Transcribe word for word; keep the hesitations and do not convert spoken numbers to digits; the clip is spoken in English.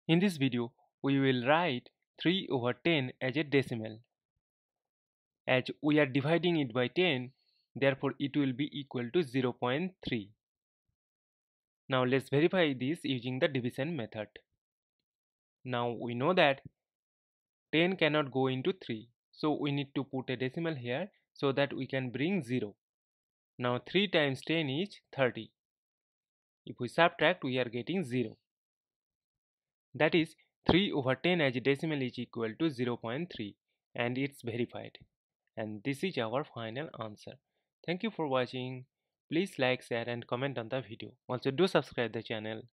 In this video, we will write three over ten as a decimal. As we are dividing it by ten, therefore it will be equal to zero point three. Now let's verify this using the division method. Now we know that ten cannot go into three, so we need to put a decimal here so that we can bring zero. Now three times ten is thirty. If we subtract, we are getting zero. That is, three over ten as a decimal is equal to zero point three, and it's verified. And this is our final answer. Thank you for watching. Please like, share and comment on the video. Also do subscribe the channel.